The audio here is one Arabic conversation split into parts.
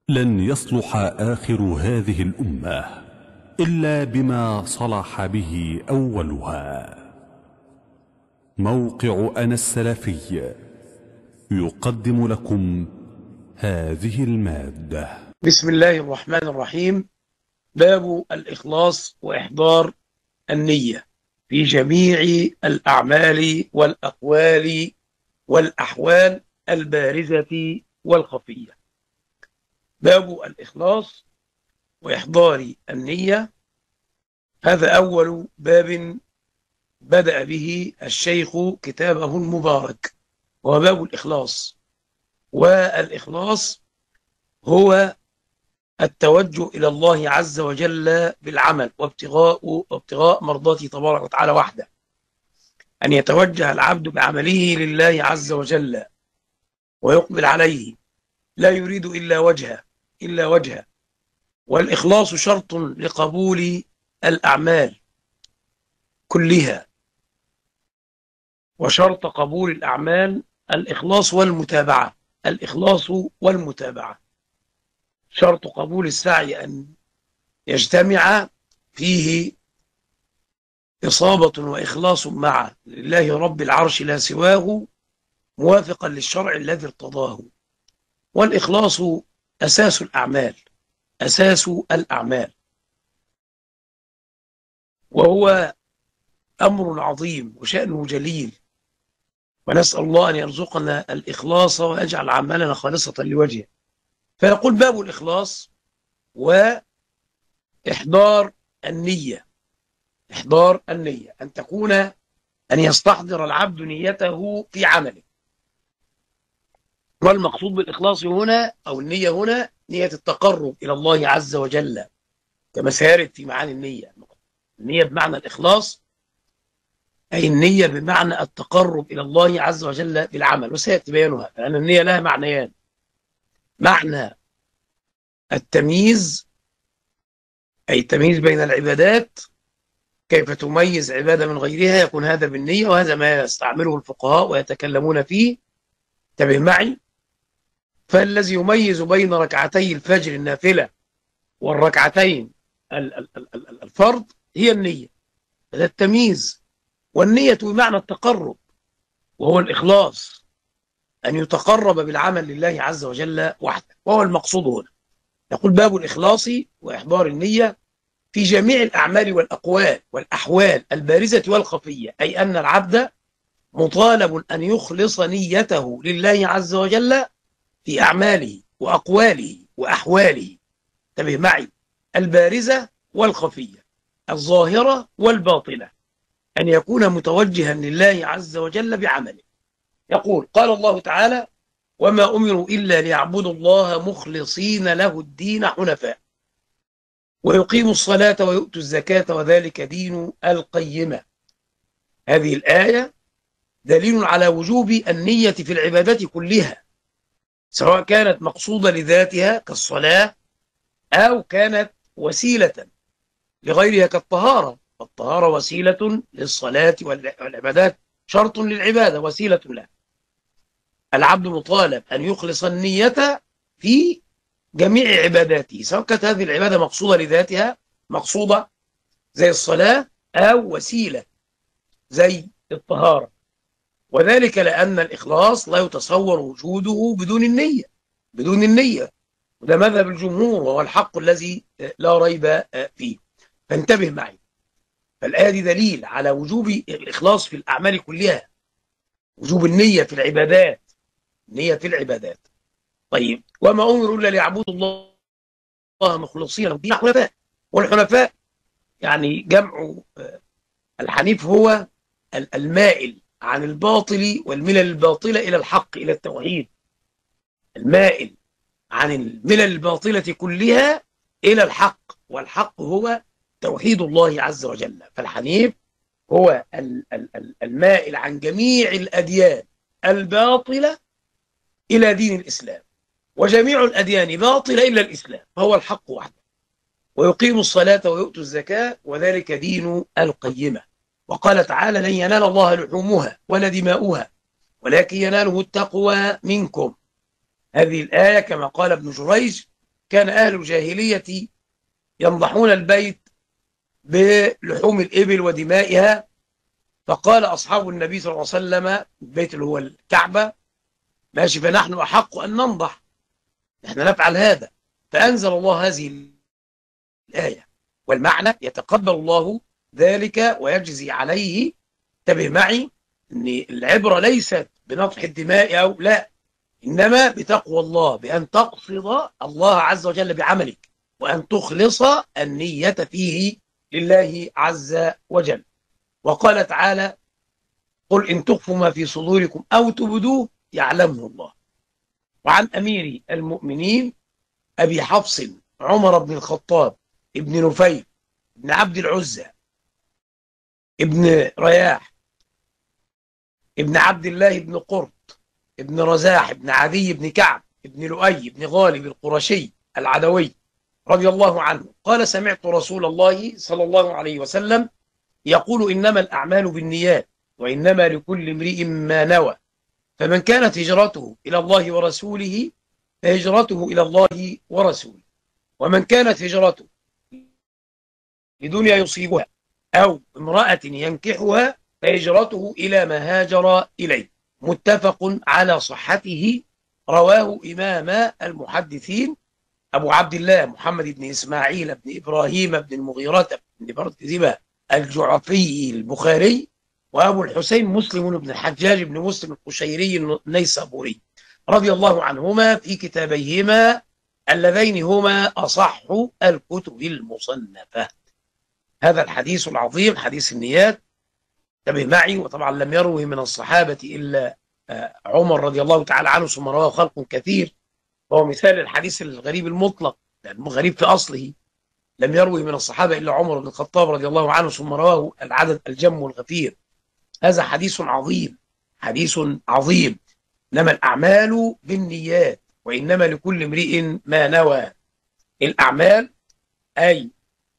لن يصلح آخر هذه الأمة إلا بما صلح به أولها. موقع أنا السلفي يقدم لكم هذه المادة. بسم الله الرحمن الرحيم. باب الإخلاص وإحضار النية في جميع الأعمال والأقوال والأحوال البارزة والخفية. باب الإخلاص وإحضار النية، هذا أول باب بدأ به الشيخ كتابه المبارك، وهو باب الإخلاص. والإخلاص هو التوجه إلى الله عز وجل بالعمل وابتغاء مرضاته تبارك وتعالى وحده، أن يتوجه العبد بعمله لله عز وجل ويقبل عليه، لا يريد إلا وجهه. والإخلاص شرط لقبول الأعمال كلها، وشرط قبول الأعمال الإخلاص والمتابعة. شرط قبول السعي أن يجتمع فيه إصابة وإخلاص مع لله رب العرش لا سواه، موافقا للشرع الذي ارتضاه. والإخلاص أساس الأعمال، وهو أمر عظيم وشأنه جليل، ونسأل الله أن يرزقنا الإخلاص ويجعل عملنا خالصة لوجهه. فيقول باب الإخلاص وإحضار النية. إحضار النية أن يستحضر العبد نيته في عمله. والمقصود بالإخلاص هنا أو النية هنا نية التقرب إلى الله عز وجل، كما سيرد في معاني النية. النية بمعنى الإخلاص أي النية بمعنى التقرب إلى الله عز وجل بالعمل، وسيأتي بيانها، لأن النية لها معنيان: معنى التمييز أي التمييز بين العبادات، كيف تميز عبادة من غيرها، يكون هذا بالنية، وهذا ما يستعمله الفقهاء ويتكلمون فيه. انتبه معي. فالذي يميز بين ركعتي الفجر النافلة والركعتين الفرض هي النية، هذا التمييز. والنية بمعنى التقرب، وهو الإخلاص، أن يتقرب بالعمل لله عز وجل وحده، وهو المقصود هنا. يقول باب الإخلاص وإحضار النية في جميع الأعمال والأقوال والأحوال البارزة والخفية، أي أن العبد مطالب أن يخلص نيته لله عز وجل في أعماله وأقواله وأحواله، انتبه معي، البارزة والخفية، الظاهرة والباطنة، أن يكون متوجها لله عز وجل بعمله. يقول قال الله تعالى: وما أمروا إلا ليعبدوا الله مخلصين له الدين حنفاء ويقيموا الصلاة ويؤتوا الزكاة وذلك دين القيمة. هذه الآية دليل على وجوب النية في العبادات كلها، سواء كانت مقصودة لذاتها كالصلاة أو كانت وسيلة لغيرها كالطهارة. الطهارة وسيلة للصلاة والعبادات، شرط للعبادة، وسيلة لها. العبد مطالب أن يخلص النية في جميع عباداته، سواء كانت هذه العبادة مقصودة لذاتها، مقصودة زي الصلاة، أو وسيلة زي الطهارة. وذلك لأن الإخلاص لا يتصور وجوده بدون النية، وده مذهب الجمهور، وهو الحق الذي لا ريب فيه. فانتبه معي. فالآية دي دليل على وجوب الإخلاص في الأعمال كلها، وجوب النية في العبادات، طيب، وما أمروا إلا ليعبدوا الله مخلصين له الدين حنفاء. والحنفاء يعني جمع الحنيف، هو المائل عن الباطل والملل الباطلة إلى الحق، إلى التوحيد. المائل عن الملل الباطلة كلها إلى الحق، والحق هو توحيد الله عز وجل. فالحنيف هو المائل عن جميع الأديان الباطلة إلى دين الإسلام، وجميع الأديان باطلة إلا الإسلام، فهو الحق وحده. ويقيم الصلاة ويؤتوا الزكاة وذلك دين القيمة. وقال تعالى: لن ينال الله لحومها ولا دماؤها ولكن يناله التقوى منكم. هذه الآية كما قال ابن جريج كان أهل الجاهلية ينضحون البيت بلحوم الإبل ودمائها، فقال أصحاب النبي صلى الله عليه وسلم، البيت اللي هو الكعبة، ماشي، فنحن أحق أن ننضح، نحن نفعل هذا. فأنزل الله هذه الآية، والمعنى يتقبل الله ذلك ويجزي عليه. انتبه معي أن العبرة ليست بنطح الدماء أو لا، إنما بتقوى الله، بأن تقصد الله عز وجل بعملك، وأن تخلص النية فيه لله عز وجل. وقال تعالى: قل إن تخفوا ما في صدوركم أو تبدوه يعلمه الله. وعن أمير المؤمنين أبي حفص عمر بن الخطاب ابن نفيل ابن عبد العزى ابن رياح ابن عبد الله ابن قرط ابن رزاح ابن عدي ابن كعب ابن لؤي ابن غالب القرشي العدوي رضي الله عنه قال: سمعت رسول الله صلى الله عليه وسلم يقول: إنما الأعمال بالنيات وإنما لكل امرئ ما نوى، فمن كانت هجرته إلى الله ورسوله فهجرته إلى الله ورسوله، ومن كانت هجرته لدنيا يصيبها أو امرأة ينكحها فهجرته إلى ما هاجر إليه. متفق على صحته، رواه إمام المحدثين أبو عبد الله محمد بن إسماعيل بن إبراهيم بن المغيرة بن بردزبة الجعفي البخاري، وأبو الحسين مسلم بن الحجاج بن مسلم القشيري النيسابوري رضي الله عنهما في كتابيهما اللذين هما أصح الكتب المصنفة. هذا الحديث العظيم حديث النيات، انتبه معي، وطبعا لم يروه من الصحابة إلا عمر رضي الله تعالى عنه، ثم رواه خلق كثير، وهو مثال الحديث الغريب المطلق، لأنه غريب في أصله. لم يروه من الصحابة إلا عمر بن الخطاب رضي الله عنه، ثم رواه العدد الجم والغفير. هذا حديث عظيم، حديث عظيم. إنما الأعمال بالنيات وإنما لكل امرئ ما نوى. الأعمال أي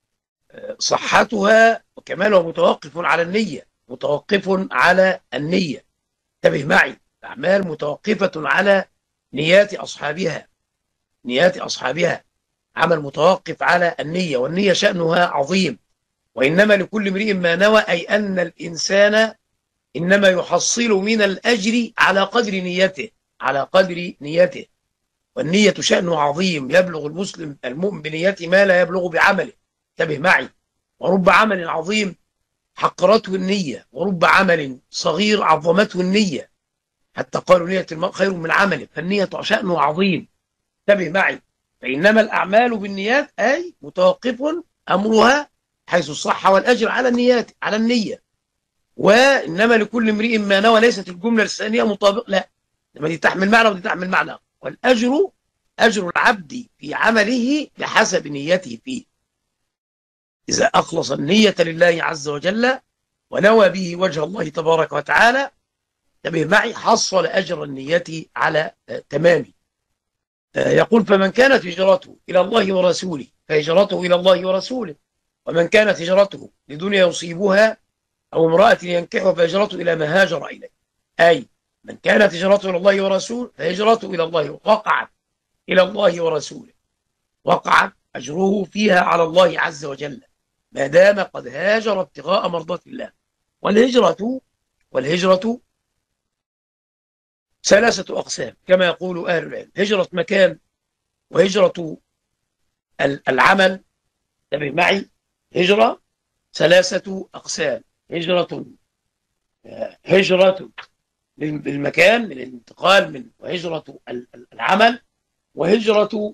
صحتها وكمالها متوقف على النية، متوقف على النية. انتبه معي، الأعمال متوقفة على نيات أصحابها، نيات أصحابها، عمل متوقف على النية، والنية شأنها عظيم. وإنما لكل امرئ ما نوى، أي أن الإنسان إنما يحصل من الأجر على قدر نيته، على قدر نيته. والنية شأنه عظيم، يبلغ المسلم المؤمن بنيته ما لا يبلغ بعمله. انتبه معي، ورب عمل عظيم حقرته النية، ورب عمل صغير عظمته النية، حتى قالوا نية المرء خير من عمله، فالنية شأنه عظيم. انتبه معي، فإنما الأعمال بالنيات أي متوقف أمرها حيث الصحة والأجر على النيات، على النية. وإنما لكل امرئ ما نوى، ليست الجملة الثانية مطابقة، لا، لما دي تحمل معنى ودي تحمل معنى. والأجر أجر العبد في عمله بحسب نيته فيه. إذا أخلص النية لله عز وجل ونوى به وجه الله تبارك وتعالى، انتبه معي، حصل أجر النية على تمامه. يقول: فمن كانت هجرته إلى الله ورسوله فهجرته إلى الله ورسوله، ومن كانت هجرته لدنيا يصيبها أو امرأة ينكحها فهجرته إلى ما هاجر إليه. أي من كانت هجرته إلى الله ورسوله فهجرته إلى الله، وقعت إلى الله ورسوله، وقعت أجره فيها على الله عز وجل ما دام قد هاجر ابتغاء مرضات الله. والهجرة ثلاثة أقسام كما يقول أهل العلم: هجرة مكان، وهجرة العمل. انتبه معي، هجرة ثلاثة أقسام: هجرة للمكان من الانتقال من، وهجرة العمل، وهجرة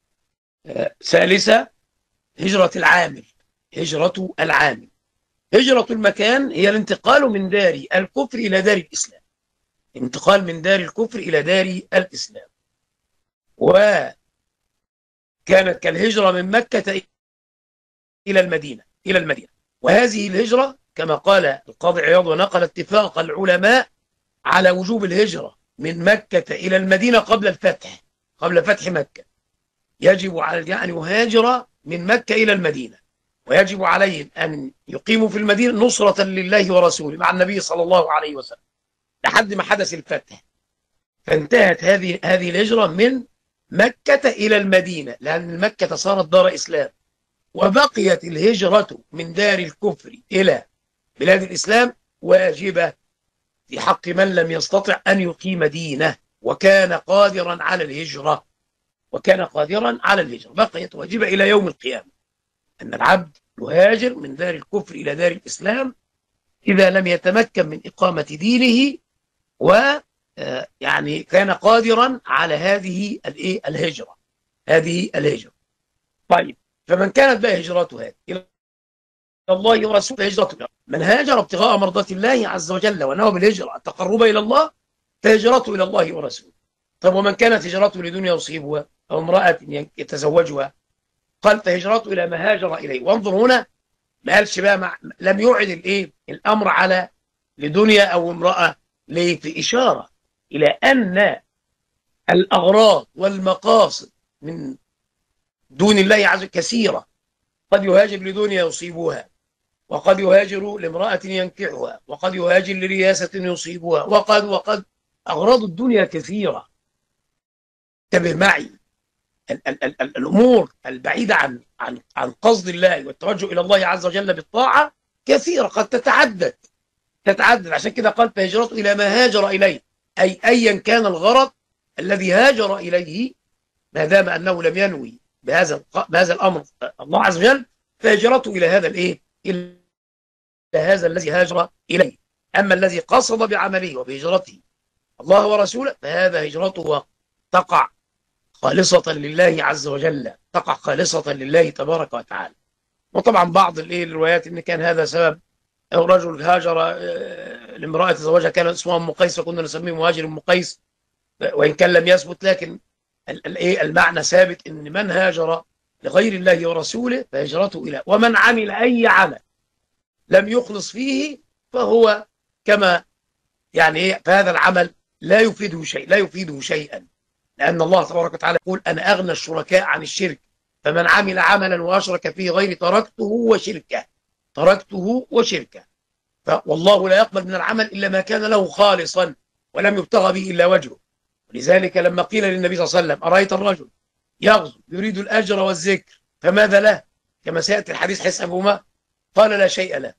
ثالثة هجرة العامل. هجرة العامل، هجرة المكان هي الانتقال من دار الكفر إلى دار الإسلام، انتقال من دار الكفر إلى دار الإسلام. وكانت كالهجرة من مكة إلى المدينة، وهذه الهجرة كما قال القاضي عياض ونقل اتفاق العلماء على وجوب الهجرة من مكة إلى المدينة قبل الفتح، قبل فتح مكة. يجب على أن يهاجر من مكة إلى المدينة، ويجب عليهم أن يقيموا في المدينة نصرة لله ورسوله مع النبي صلى الله عليه وسلم لحد ما حدث الفتح. فانتهت هذه الهجرة من مكة إلى المدينة، لأن مكة صارت دار إسلام، وبقيت الهجرة من دار الكفر إلى بلاد الإسلام واجبة في حق من لم يستطع أن يقيم دينه وكان قادرا على الهجرة. بقيت واجبة إلى يوم القيامة أن العبد يهاجر من دار الكفر إلى دار الإسلام إذا لم يتمكن من إقامة دينه يعني كان قادرا على هذه الهجرة. طيب، فمن كانت بقى هجرته إلى الله ورسوله هجرته، من هاجر ابتغاء مرضات الله عز وجل ونوى بالهجرة التقرب إلى الله فهجرته إلى الله ورسوله. طب ومن كانت هجرته لدنيا يصيبها أو امرأة يتزوجها، قال فهجرته إلى ما هاجر إليه. وانظر هنا، ما قالش بقى لم يعد الأمر على لدنيا أو امرأة، ليه؟ في إشارة إلى أن الأغراض والمقاصد من دون الله عز وجل كثيرة. قد يهاجر لدنيا يصيبها، وقد يهاجر لامرأة ينكحها، وقد يهاجر لرياسة يصيبها، وقد أغراض الدنيا كثيرة. انتبه معي، الأمور البعيدة عن قصد الله والتوجه إلى الله عز وجل بالطاعة كثيرة، قد تتعدد. عشان كده قال فهجرته إلى ما هاجر إليه، أي أيا كان الغرض الذي هاجر إليه، ما دام أنه لم ينوي بهذا الأمر الله عز وجل، فهجرته إلى هذا إلى هذا الذي هاجر إليه. أما الذي قصد بعمله وبهجرته الله ورسوله فهذا هجرته تقع خالصة لله عز وجل، تقع خالصة لله تبارك وتعالى. وطبعا بعض الروايات ان كان هذا سبب، او رجل هاجر لامرأة تزوجها كان اسمها ام قيس فكنا نسميه مهاجر ام قيس، وان كان لم يثبت، لكن المعنى ثابت ان من هاجر لغير الله ورسوله فهجرته الى، ومن عمل اي عمل لم يخلص فيه فهو كما فهذا العمل لا يفيده شيئا، لأن الله تبارك وتعالى يقول أنا أغنى الشركاء عن الشرك، فمن عمل عملا وأشرك فيه غيري تركته وشركه. والله لا يقبل من العمل إلا ما كان له خالصا ولم يبتغى به إلا وجهه. ولذلك لما قيل للنبي صلى الله عليه وسلم أرأيت الرجل يغزو يريد الأجر والذكر فماذا له، كما سيأتي الحديث حسابهما، قال لا شيء له.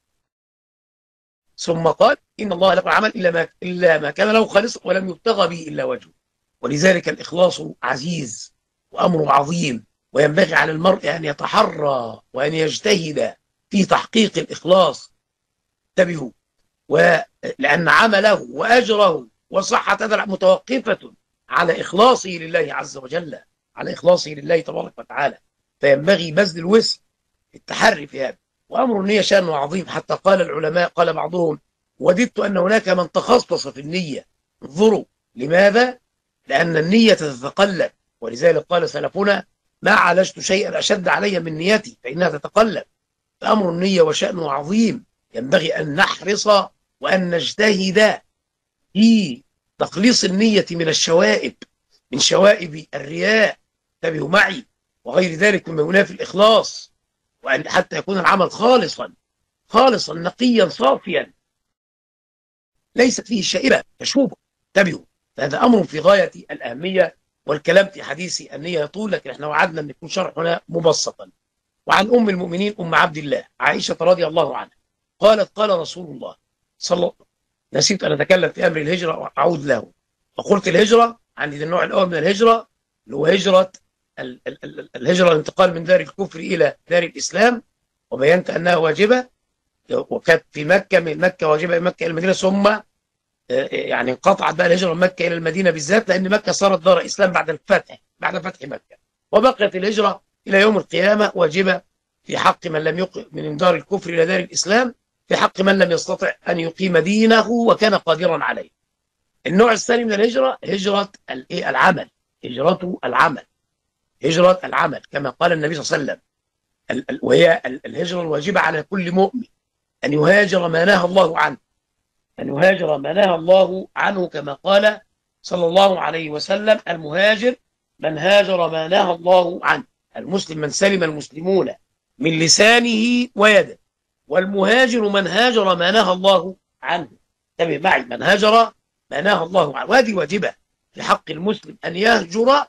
ثم قال إن الله لا يقبل العمل إلا ما كان له خالصا ولم يبتغى به إلا وجهه. ولذلك الإخلاص عزيز وأمر عظيم، وينبغي على المرء أن يتحرى وأن يجتهد في تحقيق الإخلاص. انتبهوا، لأن عمله وأجره وصحة هذا متوقفة على إخلاصه لله عز وجل، على إخلاصه لله تبارك وتعالى. فينبغي بذل الوسع التحري في هذا. وأمر النية شأنه عظيم، حتى قال العلماء، قال بعضهم وددت أن هناك من تخصص في النية. انظروا لماذا؟ لأن النية تتقلب، ولذلك قال سلفنا ما عالجت شيئا أشد علي من نيتي فإنها تتقلب. فأمر النية وشأنه عظيم، ينبغي أن نحرص وأن نجتهد في تخليص النية من الشوائب، من شوائب الرياء، انتبهوا معي، وغير ذلك مما ينافي الإخلاص، وأن حتى يكون العمل خالصا نقيا صافيا ليست فيه الشائبة تشوبه. انتبهوا، فهذا أمر في غاية الأهمية. والكلام في حديث النية يطول، لكن احنا وعدنا أن يكون شرحنا مبسطا. وعن أم المؤمنين أم عبد الله عائشة رضي الله عنها قالت قال رسول الله نسيت أن أتكلم في أمر الهجرة وأعود له، وقلت الهجرة عندي النوع الأول من الهجرة اللي هو هجرة الهجرة الانتقال من دار الكفر إلى دار الإسلام، وبينت أنها واجبة، وكانت في مكة، من مكة واجبة، من مكة إلى المدينة، ثم انقطعت بقى الهجرة من مكة إلى المدينة بالذات، لأن مكة صارت دار إسلام بعد فتح مكة، وبقيت الهجرة إلى يوم القيامة واجبة في حق من لم من دار الكفر إلى دار الإسلام، في حق من لم يستطع أن يقيم دينه وكان قادرا عليه. النوع الثاني من الهجرة هجرة العمل، هجرة العمل كما قال النبي صلى الله عليه وسلم، وهي الهجرة الواجبة على كل مؤمن أن يهاجر ما نهى الله عنه، كما قال صلى الله عليه وسلم المهاجر من هاجر ما نهى الله عنه، المسلم من سلم المسلمون من لسانه ويده، والمهاجر من هاجر ما نهى الله عنه. انتبه معي، من هاجر ما نهى الله عنه، وهذه واجبة في حق المسلم أن يهجر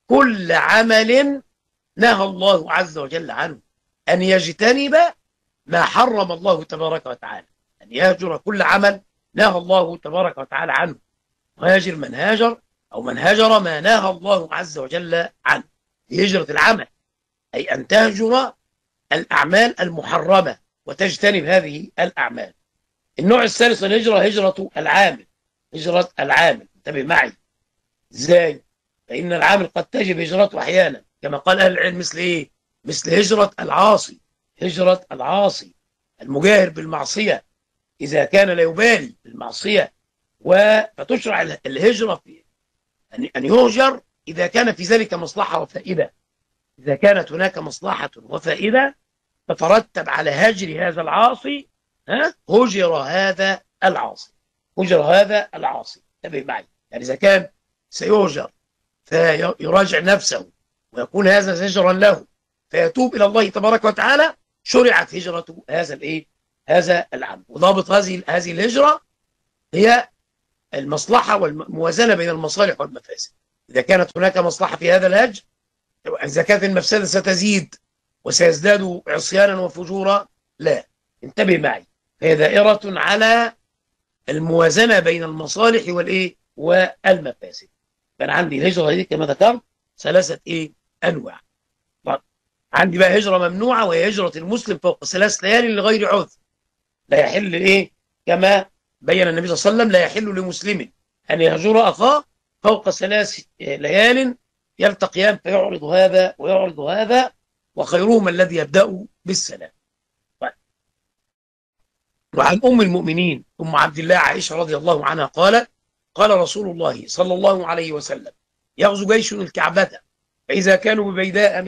كل عمل نهى الله عز وجل عنه، أن يجتنب ما حرم الله تبارك وتعالى، أن يهجر كل عمل نهى الله تبارك وتعالى عنه، ويهجر من هاجر أو من هجر ما نهى الله عز وجل عنه. هجرة العمل أي أن تهجر الأعمال المحرمة وتجتنب هذه الأعمال. النوع الثالث من الهجرة هجرة العامل. هجرة العامل، انتبه معي ازاي؟ فإن العامل قد تجب هجرته أحيانا كما قال أهل العلم، مثل إيه؟ مثل هجرة العاصي. هجرة العاصي المجاهر بالمعصية إذا كان لا يبالي بالمعصية، فتشرع الهجرة في أن يهجر إذا كان في ذلك مصلحة وفائدة. إذا كانت هناك مصلحة وفائدة تترتب على هجر هذا العاصي، هجر هذا العاصي، هجر هذا العاصي. انتبه معي، يعني إذا كان سيهجر فيراجع نفسه ويكون هذا زجرا له فيتوب إلى الله تبارك وتعالى، شرعت هجرة هذا العمل. وضابط هذه الهجرة هي المصلحة والموازنة بين المصالح والمفاسد. إذا كانت هناك مصلحة في هذا الهجر، إذا كانت المفسدة ستزيد وسيزداد عصيانا وفجورا، لا. انتبه معي، هي دائرة على الموازنة بين المصالح والمفاسد. كان عندي الهجرة دي كما ذكرت ثلاثة أنواع. طيب عندي بقى هجرة ممنوعة، وهي هجرة المسلم فوق 3 ليال لغير عذر. لا يحل كما بين النبي صلى الله عليه وسلم، لا يحل لمسلم أن يهجر أخاه فوق 3 ليال يلتقيان فيعرض هذا ويعرض هذا، وخيرهما الذي يبدأ بالسلام. طيب. وعن أم المؤمنين أم عبد الله عائشة رضي الله عنها قالت: قال رسول الله صلى الله عليه وسلم: يغزو جيش الكعبة فإذا كانوا ببيداء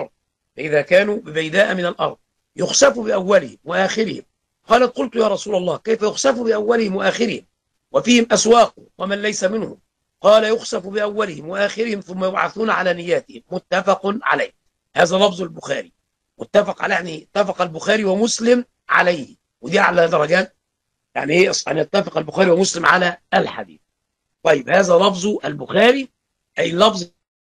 من الأرض يخسف بأولهم وآخرهم. قالت: قلت يا رسول الله كيف يخسف بأولهم وآخرهم وفيهم أسواق ومن ليس منهم؟ قال: يخسف بأولهم وآخرهم ثم يبعثون على نياتهم. متفق عليه. هذا لفظ البخاري، متفق عليه، يعني اتفق البخاري ومسلم عليه، ودي أعلى درجات. يعني ايه أن يتفق البخاري ومسلم على الحديث؟ طيب هذا لفظ البخاري، أي لفظ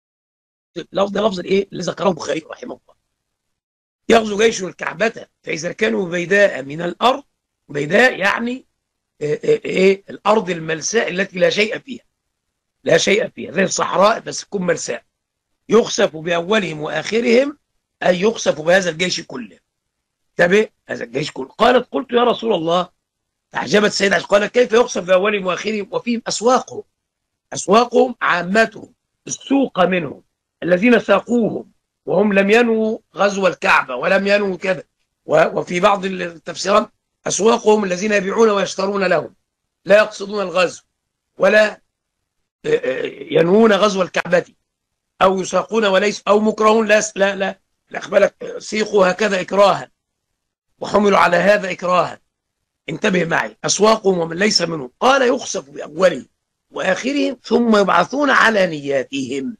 اللي ذكره البخاري رحمه الله. يغزو جيش الكعبة فإذا كانوا بيداء من الأرض. بيداء يعني الأرض الملساء التي لا شيء فيها، زي الصحراء بس تكون ملساء. يخسف بأولهم وآخرهم، أي يخسف بهذا الجيش كله. تبع هذا الجيش كله. قالت: قلت يا رسول الله، تعجبت السيدة عائشة، قالت: كيف يخسف بأولهم وآخرهم وفيهم أسواقهم عامتهم، السوق منهم الذين ساقوهم وهم لم ينووا غزو الكعبة ولم ينووا كذا. وفي بعض التفسيرات أسواقهم الذين يبيعون ويشترون لهم، لا يقصدون الغزو ولا ينوون غزو الكعبة، أو يساقون وليس أو مكرهون، لا أخبرك سيقوا هكذا إكراها وحملوا على هذا إكراها. انتبه معي، أسواقهم ومن ليس منهم. قال: يخسف بأولهم وآخرهم ثم يبعثون على نياتهم.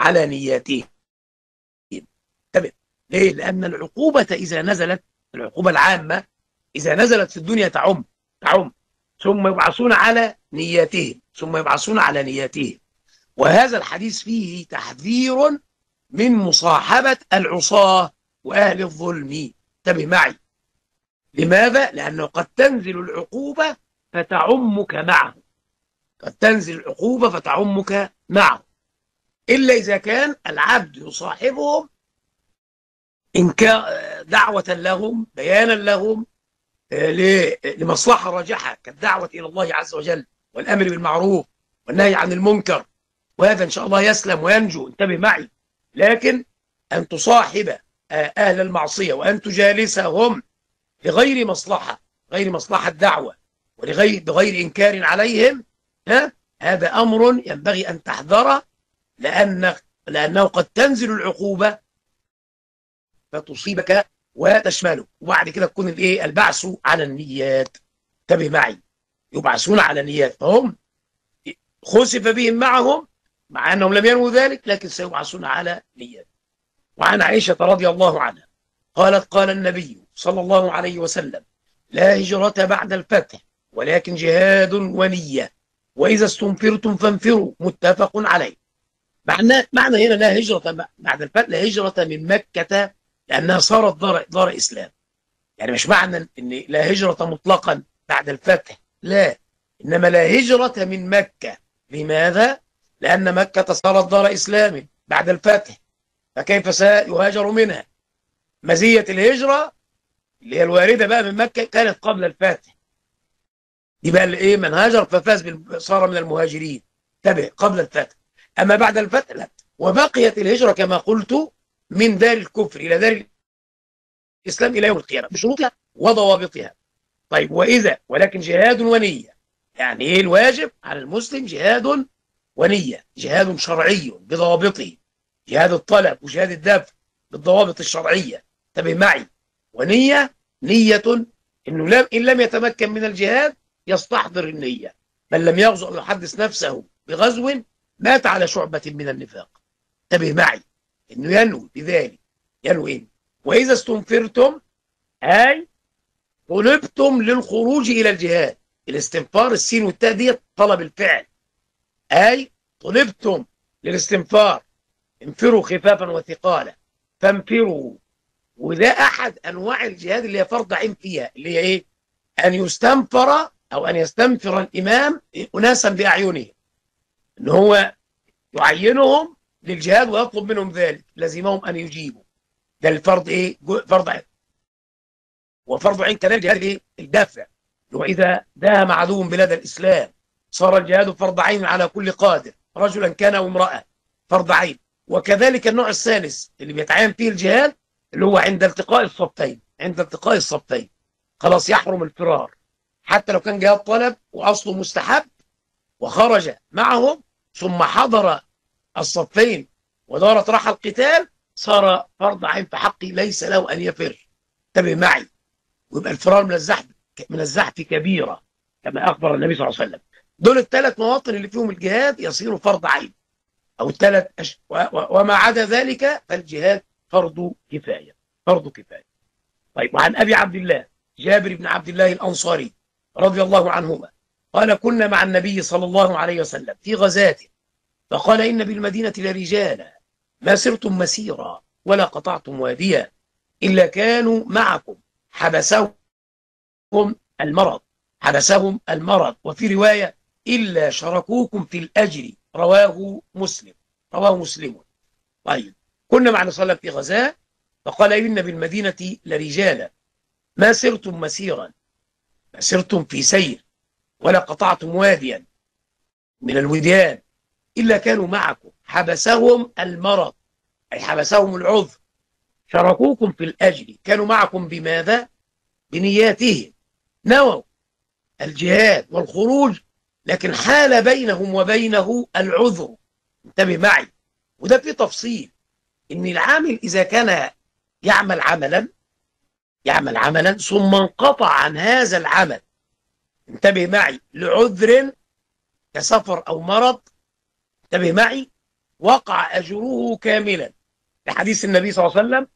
انتبه ليه؟ لأن العقوبة إذا نزلت، العقوبة العامة إذا نزلت في الدنيا تعم. ثم يبعثون على نياتهم. وهذا الحديث فيه تحذير من مصاحبة العصاة وأهل الظلم. انتبه معي، لماذا؟ لأنه قد تنزل العقوبة فتعمك معه، إلا إذا كان العبد يصاحبهم إن كان دعوة لهم، بيانا لهم لمصلحة راجحة كالدعوة إلى الله عز وجل والأمر بالمعروف والنهي عن المنكر، وهذا إن شاء الله يسلم وينجو. انتبه معي. لكن أن تصاحب أهل المعصية وأن تجالسهم لغير مصلحة، غير مصلحة الدعوة بغير إنكار عليهم، هذا أمر ينبغي أن تحذره، لأنه قد تنزل العقوبة فتصيبك وتشمله، وبعد كده تكون البعث على النيات. انتبه معي، يبعثون على النيات، فهم خسف بهم معهم مع أنهم لم ينووا ذلك، لكن سيبعثون على نيات. وعن عائشة رضي الله عنها قالت: قال النبي صلى الله عليه وسلم: لا هجرة بعد الفتح ولكن جهاد ونية، وإذا استنفرتم فانفروا. متفق عليه. معنى هنا لا هجرة بعد الفتح، لا هجرة من مكة لأنها صارت دار إسلام. يعني مش معنى إن لا هجرة مطلقا بعد الفتح، لا، إنما لا هجرة من مكة. لماذا؟ لأن مكة صارت دار إسلام بعد الفتح، فكيف سيهاجر منها؟ مزية الهجرة اللي هي الواردة بقى من مكة كانت قبل الفتح، يبقى الايه من هاجر ففاز صار من المهاجرين، انتبه، قبل الفتح. اما بعد الفتح لا. وبقيت الهجره كما قلت من دار الكفر الى دار الاسلام الى يوم القيامه بشروطها وضوابطها. طيب ولكن جهاد ونيه. يعني ايه الواجب على المسلم؟ جهاد ونيه، جهاد شرعي بضوابطه، جهاد الطلب وجهاد الدفع بالضوابط الشرعيه، انتبه معي. ونيه، نيه انه ان لم يتمكن من الجهاد يستحضر النية. من لم يغزو أو يحدث نفسه بغزو مات على شعبة من النفاق. انتبه معي، انه ينوي بذلك، ينوي إيه؟ وإذا استنفرتم أي طلبتم للخروج إلى الجهاد. الاستنفار السين والتاء دي طلب الفعل، أي طلبتم للاستنفار. انفروا خفافا وثقالا، فانفروا. وده أحد أنواع الجهاد اللي هي فرض عين فيها، اللي هي إيه؟ أن يستنفر أو أن يستنفر الإمام أناسا بأعينه، إن هو يعينهم للجهاد ويطلب منهم ذلك، لزمهم أن يجيبوا. ده الفرض إيه؟ فرض عين. وفرض عين كذلك جهاد إيه؟ الدافع، وإذا داهم عدو بلاد الإسلام صار الجهاد فرض عين على كل قادر، رجلا كان أو امرأة، فرض عين. وكذلك النوع الثالث اللي بيتعين فيه الجهاد اللي هو عند التقاء الصفين، عند التقاء الصفين خلاص يحرم الفرار، حتى لو كان جهاد طلب وأصله مستحب وخرج معهم ثم حضر الصفين ودارت راح القتال، صار فرض عين في حقه، ليس له أن يفر. انتبه معي. ويبقى الفرار من الزحف كبيرة كما أخبر النبي صلى الله عليه وسلم. دول الثلاث مواطن اللي فيهم الجهاد يصير فرض عين، أو الثلاث وما عدا ذلك فالجهاد فرض كفاية، فرض كفاية. طيب، وعن أبي عبد الله جابر بن عبد الله الأنصاري رضي الله عنهما قال: كنا مع النبي صلى الله عليه وسلم في غزاته، فقال: إن بالمدينة لرجالا ما سرتم مسيرا ولا قطعتم واديا إلا كانوا معكم، حبسهم المرض، حبسهم المرض. وفي رواية: إلا شركوكم في الأجر. رواه مسلم، رواه مسلم. طيب، كنا مع النبي صلى الله عليه وسلم في غزاة، فقال: إن بالمدينة لرجالا ما سرتم مسيرا، ما سرتم في سير، ولا قطعتم واديا من الوديان إلا كانوا معكم، حبسهم المرض أي حبسهم العذر، شركوكم في الأجر. كانوا معكم بماذا؟ بنياتهم، نووا الجهاد والخروج، لكن حال بينهم وبينه العذر. انتبه معي. وده في تفصيل، إن العامل إذا كان يعمل عملا ثم انقطع عن هذا العمل، انتبه معي، لعذر كسفر أو مرض، انتبه معي، وقع أجره كاملا، لحديث النبي صلى الله عليه وسلم: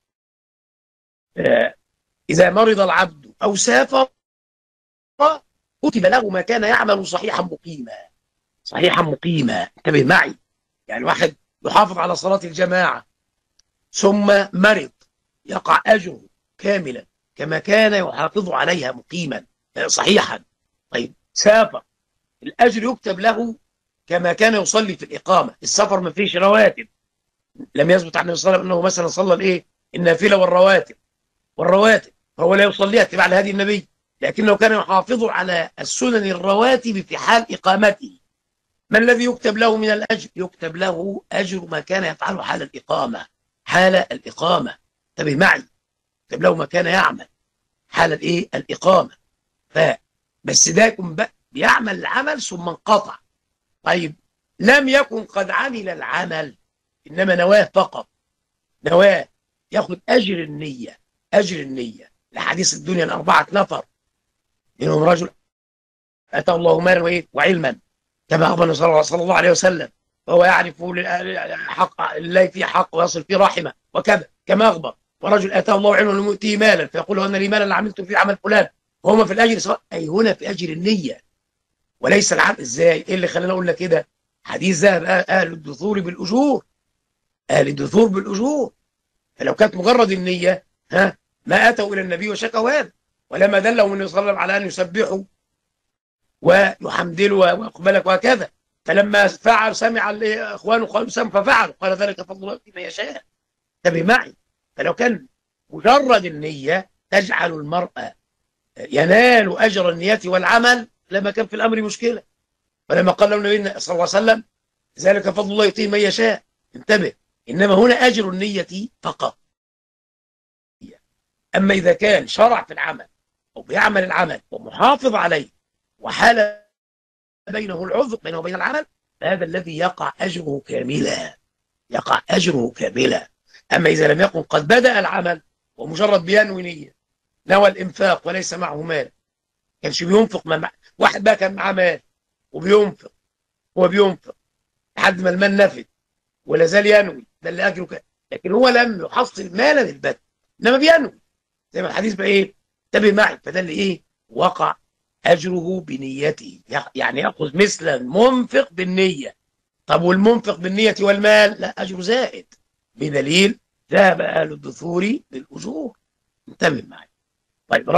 إذا مرض العبد أو سافر كتب له ما كان يعمل صحيحا مقيما، صحيحا مقيما. انتبه معي، يعني واحد يحافظ على صلاة الجماعة ثم مرض، يقع أجره كاملا كما كان يحافظ عليها مقيما صحيحا. طيب، سافر، الأجر يكتب له كما كان يصلي في الإقامة. السفر ما فيش رواتب، لم يثبت عن النبي صلى الله عليه وسلم أنه مثلا صلى الإيه؟ النافلة والرواتب فهو لا يصليها اتباعا لهدي النبي، لكنه كان يحافظ على السنن الرواتب في حال إقامته. ما الذي يكتب له من الأجر؟ يكتب له أجر ما كان يفعله حال الإقامة، حال الإقامة. انتبه معي، يكتب له ما كان يعمل حال الإيه؟ الإقامة. بس ده يكون بيعمل العمل ثم انقطع. طيب، لم يكن قد عمل العمل إنما نواه فقط، نواه، ياخد أجر النية، أجر النية. لحديث الدنيا الأربعة نفر، منهم رجل أتى الله مالا وعلما كما أخبر صلى الله عليه وسلم، وهو يعرف حق الله في حق ويصل في رحمه وكذا كما أخبر. ورجل أتى الله علما ولم يؤتيه مالا فيقول: أن لي مالا لعملت في عمل فلان، وهما في الأجر سواء. أي هنا في أجر النية وليس العمل. إزاي؟ إيه اللي خلاني أقول لك كده؟ حديث ذهب أهل الدثور بالأجور، أهل الدثور بالأجور. فلو كانت مجرد النية ما أتوا إلى النبي وشكوا هذا، ولما دلهم النبي صلى الله عليه وسلم على أن يسبحوا ويحمدلوا ويقبلك وهكذا. فلما فعل سمع إخوانه قالوا سم ففعلوا، قال ذلك فضل الله يؤتيه من يشاء. انتبه معي. فلو كان مجرد النية تجعل المرء ينال أجر النية والعمل لما كان في الأمر مشكلة. ولما قال له النبي صلى الله عليه وسلم ذلك فضل الله يؤتيه من يشاء. انتبه، إنما هنا أجر النية فقط. أما إذا كان شرع في العمل أو بيعمل العمل ومحافظ عليه وحال بينه العذر بينه وبين العمل، فهذا الذي يقع أجره كاملا، يقع أجره كاملا. أما إذا لم يكن قد بدأ العمل ومجرد بينوي نية، نوى الإنفاق وليس معه مال، كانش بينفق واحد بقى كان معاه مال وبينفق، هو بينفق لحد ما المال نفد ولا زال ينوي، ده اللي أجره لكن هو لم يحصل مالا البت، إنما بينوي زي ما الحديث بقى إيه، انتبه معي. فده اللي إيه، وقع أجره بنيته، يعني يأخذ مثل المنفق بالنية. طب والمنفق بالنية والمال لا، أجر زائد، بدليل ذهب أهل الدثور بالأجور. انتبه معي. طيب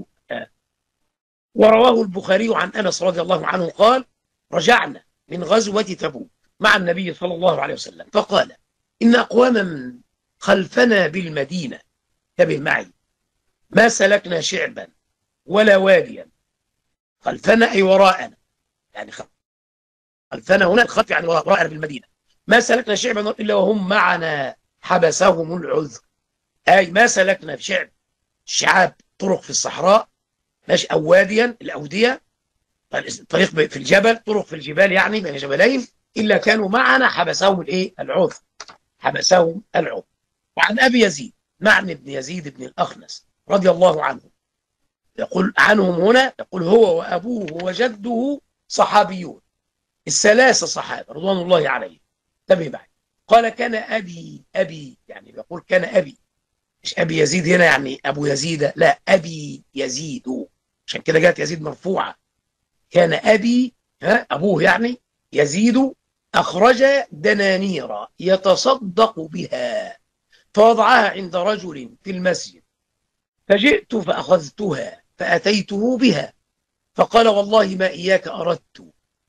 ورواه البخاري عن أنس رضي الله عنه قال رجعنا من غزوة تبوك مع النبي صلى الله عليه وسلم فقال إن أقواما خلفنا بالمدينة، انتبه معي، ما سلكنا شعبا ولا واديا. خلفنا أي وراءنا، يعني خلفنا هنا الخلف يعني وراءنا بالمدينة. ما سلكنا شعبا إلا وهم معنا حبسهم العذر، أي ما سلكنا في شعاب طرق في الصحراء ماشي، أو واديا الأودية، طريق في الجبل، طرق في الجبال يعني بين جبلين، إلا كانوا معنا حبسهم الإيه؟ العذر، حبسهم العذر. وعن أبي يزيد معنى بن يزيد بن الأخنس رضي الله عنه يقول عنهم هنا، يقول هو وأبوه وجده صحابيون، الثلاثة صحابة رضوان الله عليهم. انتبه معي. قال كان أبي يعني يقول كان أبي، مش أبي يزيد هنا يعني أبو يزيد، لا، أبي يزيد، عشان كده جاءت يزيد مرفوعة. كان أبي أبوه يعني يزيد أخرج دنانير يتصدق بها فوضعها عند رجل في المسجد، فجئت فأخذتها فأتيته بها فقال والله ما إياك أردت،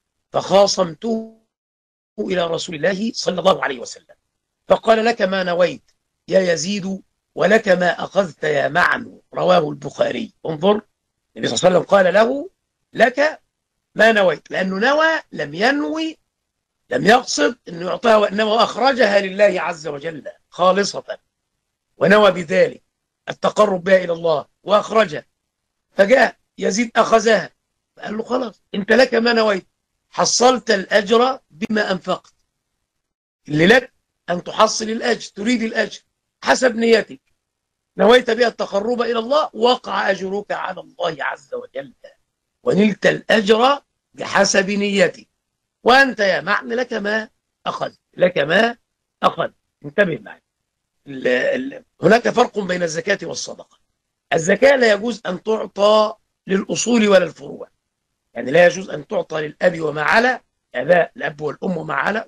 فخاصمته إلى رسول الله صلى الله عليه وسلم فقال لك ما نويت يا يزيد ولك ما أخذت يا معن. رواه البخاري. انظر، النبي صلى الله عليه وسلم قال له لك ما نويت، لأنه نوى، لم ينوي، لم يقصد أنه يعطيها، وإنما أخرجها لله عز وجل خالصة، ونوى بذلك التقرب بها إلى الله وأخرجها. فجاء يزيد أخذها فقال له خلاص أنت لك ما نويت، حصلت الأجر بما أنفقت، اللي لك أن تحصل الأجر، تريد الأجر حسب نيتك، نويت بها التقرب إلى الله، وقع أجرك على الله عز وجل، ونلت الأجر بحسب نيتك. وأنت يا معن لك ما أخذ، لك ما أخذ. انتبه معي. هناك فرق بين الزكاة والصدقة. الزكاة لا يجوز أن تعطى للأصول ولا الفروع، يعني لا يجوز أن تعطى للأب وما على، آباء الأب والأم وما على،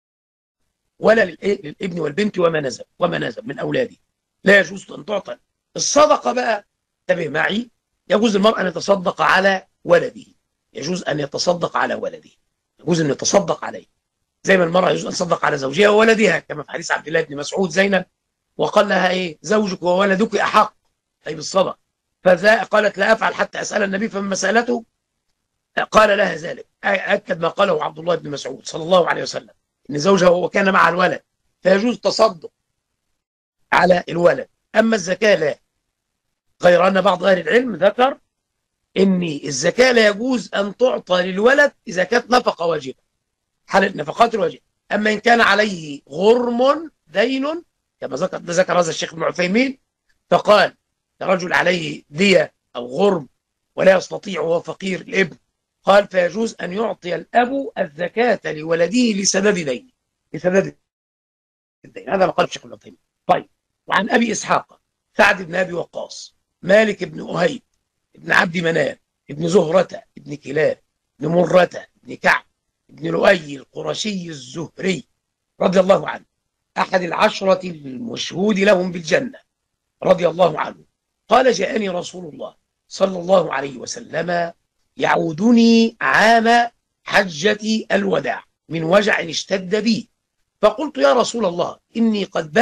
ولا للابن والبنت وما نزل من أولاده، لا يجوز أن تعطى. الصدقة بقى، انتبه معي، يجوز المرء أن يتصدق على ولده، يجوز أن يتصدق على ولده، يجوز أن يتصدق عليه، زي ما المرأة يجوز أن تصدق على زوجها وولدها، كما في حديث عبد الله بن مسعود زينب وقال لها إيه زوجك وولدك أحق أي بالصدق، قالت لا أفعل حتى أسأل النبي، فمن سألته قال لها ذلك، أكد ما قاله عبد الله بن مسعود صلى الله عليه وسلم إن زوجها وكان مع الولد، فيجوز تصدق على الولد. أما الزكاة لا، غير أن بعض أهل العلم ذكر إن الزكاة لا يجوز أن تعطى للولد إذا كانت نفقة واجبة، حالة نفقات الواجبة. أما إن كان عليه غرم دين كما ذكر هذا الشيخ ابن عثيمين، فقال رجل عليه دية أو غرم ولا يستطيع وهو فقير الابن، قال فيجوز أن يعطي الأب الزكاة لولده لسداد دينه، لسداد الدين. هذا ما قال الشيخ ابن عثيمين. طيب، وعن أبي إسحاق سعد بن أبي وقاص مالك بن أهيب بن عبد مناف بن زهرة بن كلاب بن مرة بن كعب بن لؤي القرشي الزهري رضي الله عنه، أحد العشرة المشهود لهم بالجنة رضي الله عنه، قال: جاءني رسول الله صلى الله عليه وسلم يعودني عام حجة الوداع من وجع اشتد بي، فقلت: يا رسول الله، إني قد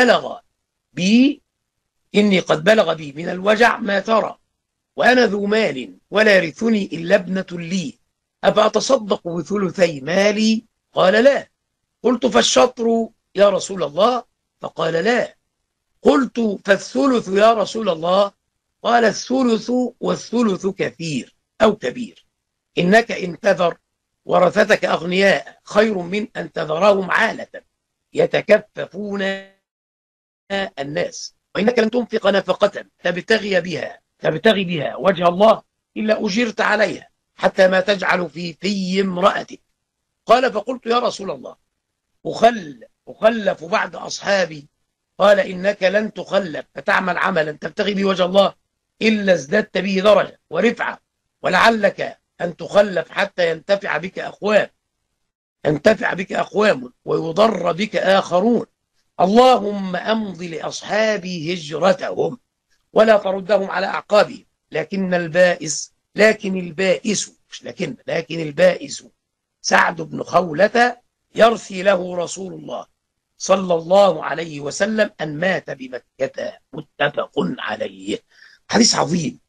بلغ بي من الوجع ما ترى، وأنا ذو مال ولا يرثني إلا ابنة لي، أفأتصدق بثلثي مالي؟ قال: لا. قلت: فالشطر يا رسول الله؟ فقال: لا. قلت: فالثلث يا رسول الله؟ قال: الثلث، والثلث كثير أو كبير، إنك إن تذر ورثتك أغنياء خير من أن تذرهم عالة يتكففون الناس، وإنك لن تنفق نفقة تبتغي بها وجه الله إلا أجرت عليها حتى ما تجعل في امرأتك. قال: فقلت: يا رسول الله، أخلف بعد أصحابي؟ قال: إنك لن تخلف فتعمل عملا تبتغي به وجه الله إلا ازددت به درجة ورفعة، ولعلك أن تخلف حتى ينتفع بك أقوام ويضر بك آخرون. اللهم أمض لأصحابي هجرتهم ولا تردهم على أعقابهم، لكن البائس سعد بن خولة يرثي له رسول الله صلى الله عليه وسلم أن مات بمكة. متفق عليه. حديث عظيم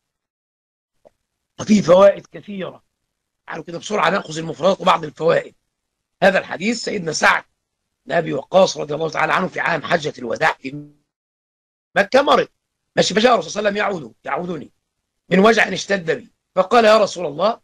وفيه فوائد كثيرة. تعالوا كده بسرعة نأخذ المفردات وبعض الفوائد. هذا الحديث سيدنا سعد بن أبي وقاص رضي الله تعالى عنه في عام حجة الوداع في مكة مرض، ماشي، فجاء الرسول صلى الله عليه وسلم يعودني من وجع اشتد بي، فقال: يا رسول الله،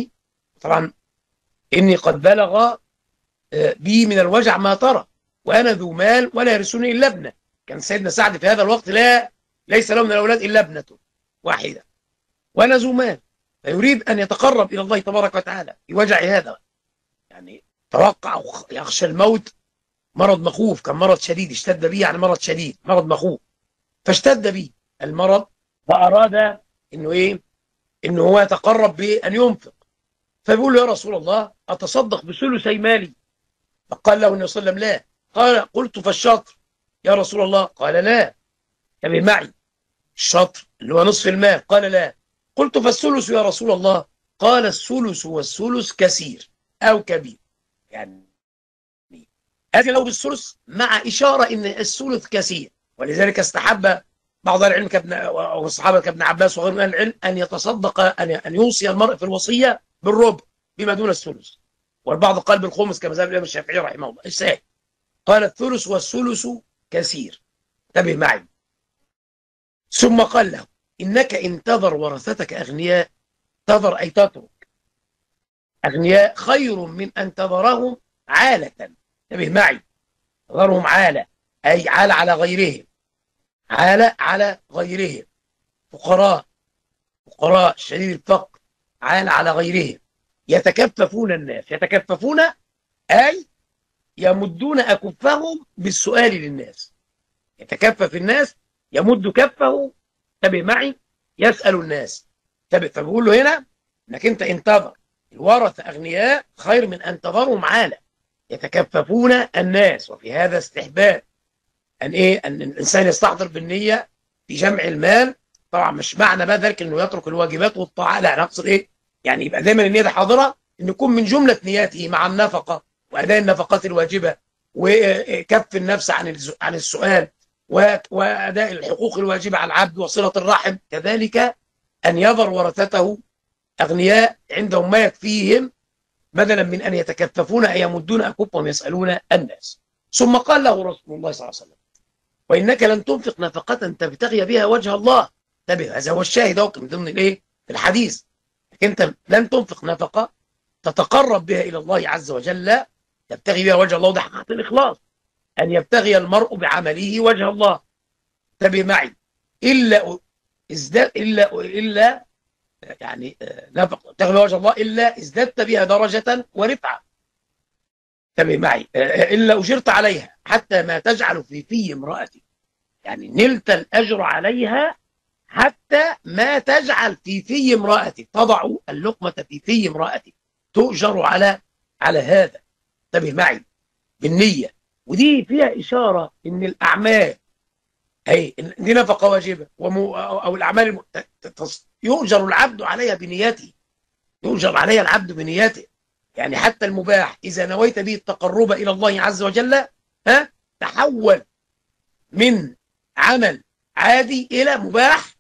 إني قد بلغ بي من الوجع ما ترى، وأنا ذو مال ولا يرثني إلا ابنة. كان سيدنا سعد في هذا الوقت ليس له من الأولاد إلا ابنة واحدة، وأنا ذو مال، فيريد أن يتقرب إلى الله تبارك وتعالى في وجع هذا، يعني توقع يخشى الموت، مرض مخوف، كان مرض شديد اشتد به، يعني مرض شديد، مرض مخوف، فاشتد به المرض، فأراد إنه هو يتقرب بأن ينفق، فبيقول له: يا رسول الله، أتصدق بثلثي مالي؟ فقال له النبي صلى الله عليه وسلم: لا. قلت: فالشطر يا رسول الله؟ قال: لا. انتبه معي، الشطر اللي هو نصف المال. قال: لا. قلت: فالثلث يا رسول الله؟ قال: الثلث، والثلث كثير أو كبير، يعني هذه لو بالثلث مع إشارة إن الثلث كثير، ولذلك استحب بعض العلم والصحابة كابن عباس وغيرهم من العلم أن يتصدق، أن يوصي المرء في الوصية بالربع بما دون الثلث، والبعض قال بالخمس كما ذهب الإمام الشافعي رحمه الله. الشاهد قال: الثلث، والثلث كثير. انتبه معي. ثم قال له: إنك إن تذر ورثتك أغنياء، تذر أي تترك أغنياء، خير من أن تذرهم عالة. انتبه معي، تذرهم عالة أي عالة على غيرهم، عالة على غيرهم، فقراء شديد الفقر، عالة على غيرهم، يتكففون الناس. يتكففون أي يمدون أكفهم بالسؤال للناس. يتكفف الناس، يمد كفه، انتبه معي، يسأل الناس. انتبه، فبقول له هنا انك انت انتظر الورثة أغنياء خير من أن تذرهم عالة يتكففون الناس. وفي هذا استحباب أن الإنسان يستحضر بالنية في جمع المال. طبعا مش معنى بقى ذلك انه يترك الواجبات والطاعة، لا، نقصد يعني يبقى دايما النية حاضرة، ان يكون من جملة نياته مع النفقة وأداء النفقات الواجبة وكف النفس عن السؤال وأداء الحقوق الواجبة على العبد وصلة الرحم، كذلك أن يذر ورثته أغنياء عندهم ما يكفيهم بدلا من أن يتكففون أي يمدون أكفهم يسألون الناس. ثم قال له رسول الله صلى الله عليه وسلم: وإنك لن تنفق نفقة تبتغي بها وجه الله. انتبه، هذا هو الشاهد من ضمن الحديث، أنت لن تنفق نفقة تتقرب بها إلى الله عز وجل تبتغي بها وجه الله، وده حقيقة الإخلاص، أن يبتغي المرء بعمله وجه الله. انتبه معي، إلا يعني نفقة تبتغي بها وجه الله إلا ازددت بها درجة ورفعة. انتبه معي، إلا أجرت عليها حتى ما تجعل في امرأتك، يعني نلت الأجر عليها حتى ما تجعل في امرأتك، تضع اللقمة في امرأتك، تؤجر على هذا. انتبه معي بالنية. ودي فيها إشارة إن الأعمال دي نفقة واجبة أو الأعمال يؤجر العبد عليها بنيته، يؤجر عليها العبد بنيته. يعني حتى المباح إذا نويت به التقرب إلى الله عز وجل تحول من عمل عادي إلى مباح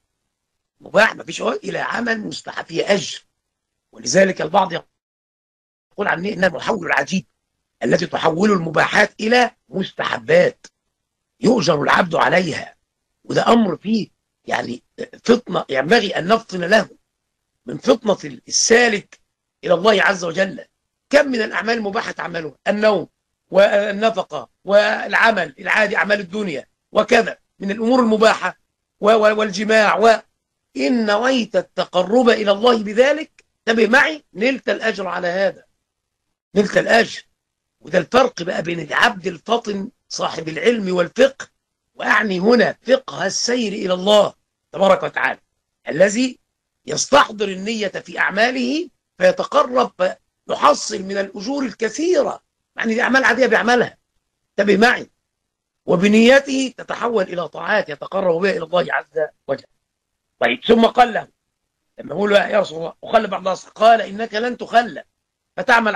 ما فيش إلى عمل مستحب فيه أجر. ولذلك البعض يقول عن إنها المحول العجيب التي تحول المباحات إلى مستحبات يؤجر العبد عليها. وده أمر فيه يعني فطنة ينبغي أن نفطن له، من فطنة السالك إلى الله عز وجل. كم من الأعمال المباحة تعملها، النوم والنفقة والعمل العادي أعمال الدنيا وكذا من الأمور المباحة والجماع. وإن نويت التقرب إلى الله بذلك انتبه معي نلت الأجر على هذا، نلت الأجر. وده الفرق بقى بين العبد الفطن صاحب العلم والفقه، وأعني هنا فقه السير إلى الله تبارك وتعالى الذي يستحضر النية في أعماله فيتقرب فيحصل من الأجور الكثيرة، يعني دي أعمال عادية بيعملها انتبه معي، وبنيته تتحول إلى طاعات يتقرب بها إلى الله عز وجل. طيب ثم قال له لما يقول يا رسول الله أخلف بعض الناس، قال إنك لن تخلف فتعمل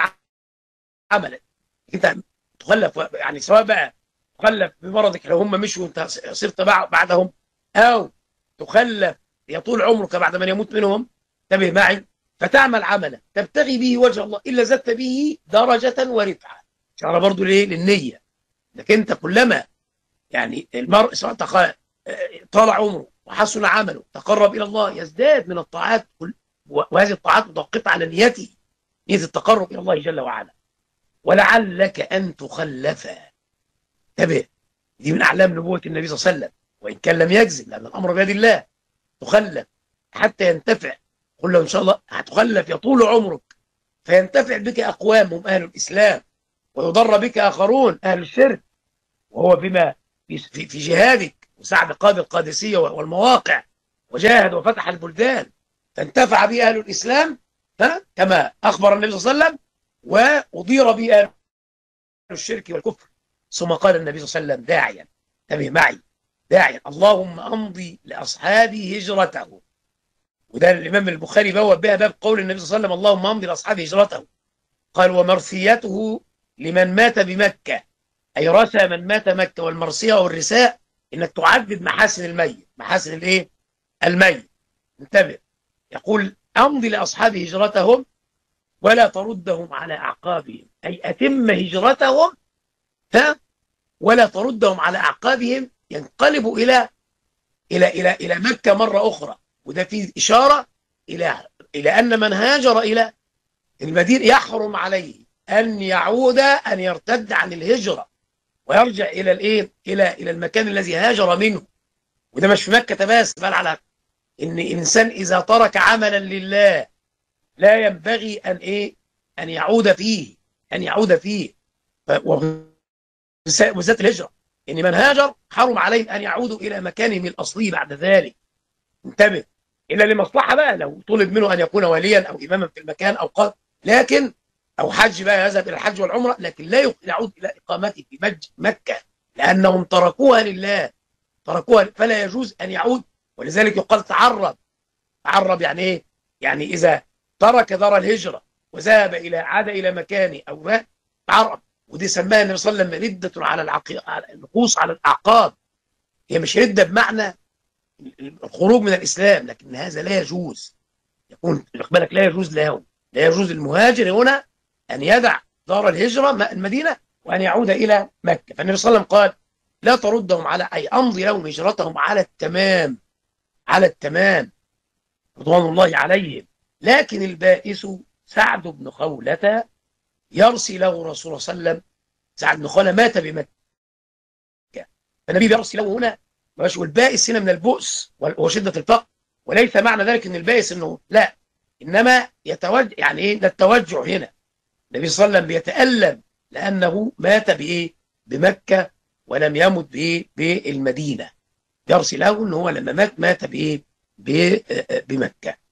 عملا. أنت تخلف يعني سواء بقى تخلف بمرضك لو هم مشوا وانت صرت بعدهم، أو تخلف يطول عمرك بعد من يموت منهم انتبه معي، فتعمل عملا تبتغي به وجه الله إلا زدت به درجة ورفعة. شعر برضو ليه؟ للنية. لكن انت كلما يعني المرء سواء طال عمره وحسن عمله تقرب إلى الله يزداد من الطاعات، وهذه الطاعات متوقفة على نيته، نية التقرب إلى الله جل وعلا. ولعلك أن تخلف، انتبه دي من أعلام نبوة النبي صلى الله عليه وسلم، وإن كان لم يجزم لأن الأمر بيد الله. تخلف حتى ينتفع، قل له إن شاء الله هتخلف يطول عمرك فينتفع بك أقوام هم أهل الإسلام ويضر بك آخرون أهل الشرك، وهو بما في جهادك وسعد قاضي القادسية والمواقع وجاهد وفتح البلدان فانتفع به أهل الإسلام كما أخبر النبي صلى الله عليه وسلم، وأضير به أهل الشرك والكفر. ثم قال النبي صلى الله عليه وسلم داعيا انتبه معي داعيا اللهم أمضي لأصحابي هجرته. وده الإمام البخاري بواب بها باب قول النبي صلى الله عليه وسلم اللهم أمضي لأصحابي هجرته. قال ومرثيته لمن مات بمكة، أي رثى من مات مكة. والمرثية والرثاء إنك تعدد محاسن الميت، محاسن الإيه؟ الميت. انتبه يقول أمضي لأصحاب هجرتهم ولا تردهم على أعقابهم، أي أتم هجرتهم ولا تردهم على أعقابهم، ينقلبوا إلى مكة مرة أخرى. وده فيه إشارة إلى أن من هاجر إلى المدينة يحرم عليه أن يعود أن يرتد عن الهجرة ويرجع إلى الإيه؟ إلى المكان الذي هاجر منه. وده مش في مكة بس، بل على إن إنسان إذا ترك عملا لله لا ينبغي أن يعود فيه وذات الهجرة، إن من هاجر حرم عليهم أن يعودوا إلى مكانهم الأصلي بعد ذلك. انتبه إلا لمصلحة بقى، لو طلب منه أن يكون وليا أو إماما في المكان أو قاضي، لكن أو حج بقى يذهب إلى الحج والعمرة، لكن لا يعود إلى إقامته في مكة لأنهم تركوها لله، فلا يجوز أن يعود. ولذلك يقال تعرب يعني إيه؟ يعني إذا ترك دار الهجرة وذهب عاد إلى مكانه أو ما تعرب. ودي سماها النبي صلى الله عليه وسلم ردة على النقوص على الأعقاب. هي مش ردة بمعنى الخروج من الإسلام، لكن هذا لا يجوز، يكون بالك لا يجوز له، لا يجوز المهاجر هنا أن يدع دار الهجرة المدينة وأن يعود إلى مكة. فالنبي صلى الله عليه وسلم قال لا تردهم على أي أمضي لهم هجرتهم على التمام رضوان الله عليهم. لكن البائس سعد بن خولة يرسي له رسول الله صلى الله عليه وسلم. سعد بن خولة مات بمكة، فالنبي يرسي له هنا. والبائس هنا من البؤس وشدة الفقر، وليس معنى ذلك ان البائس انه لا، انما يتوجه يعني ايه ده التوجع هنا. النبي صلى الله عليه وسلم بيتألم لانه مات بمكة ولم يمت بالمدينة. يرسي له ان هو لما مات بمكة.